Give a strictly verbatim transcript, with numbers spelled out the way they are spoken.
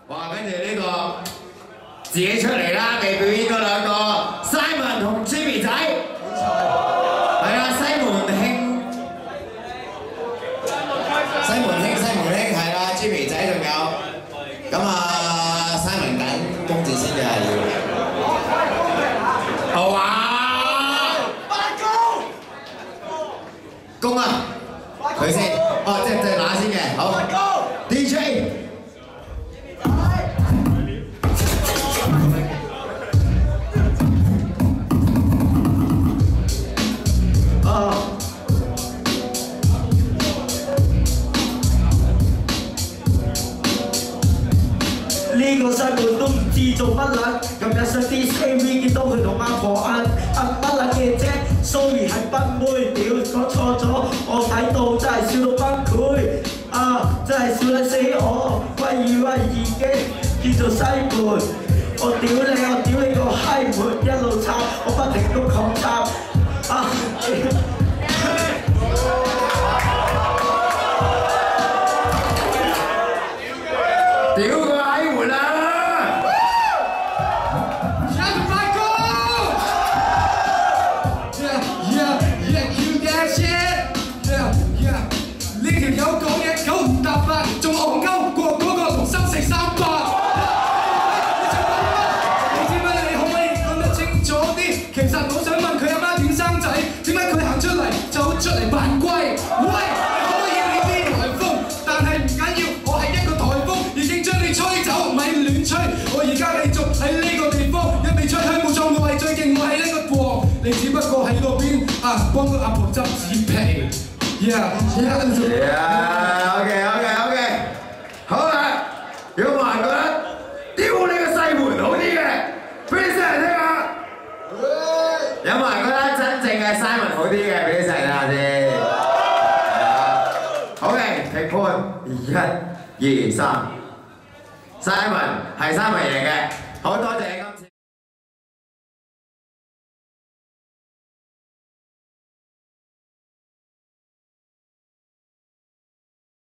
哇！跟住呢個自己出嚟啦，未表演嗰兩個 Simon 同 Jimmy 仔，係啊，西門兄，西門兄，西門兄係啦 ，Jimmy 仔仲有，咁啊 Simon 緊公字先嘅係要，好啊，公啊，佢先，哦，即係即係拿先嘅，好 ，D J。 呢個西門都唔知做乜撚，今日上 D M V 見到佢同阿婆嗌嗌乜撚嘢啫 ，sorry 係賓妹，屌講錯咗，我睇到真係笑到崩潰，啊真係笑撚死我，喂以為已經叫做西門，我屌你我屌你個閪門，一路插我不停都狂插，啊！ 屌佢閪門啊！ 呢條友講嘢九唔搭八，仲戇鳩過嗰個同心食三百。你想問乜？你知唔知你可唔可以講得清楚啲？其實我想問佢阿媽點生仔，點解佢行出嚟就出嚟扮龜？喂，你可以你啲颱風，但係唔緊要，我係一個颱風，已經將你吹走，咪亂吹。我而家繼續喺呢個地方，一未出去冇錯，我係最勁，我係呢個王。你只不過喺嗰邊啊，幫個阿婆執紙皮。 Yeah, yeah, OK, OK, OK， 好啦，如果冇人覺得屌你個西門好啲嘅，俾啲聲人聽下。有冇人覺得真正嘅 Simon 好啲嘅？俾啲聲人聽下先。係啊。好嘅，評判，一、二、三 ，Simon 係 Simon 贏嘅，好多謝。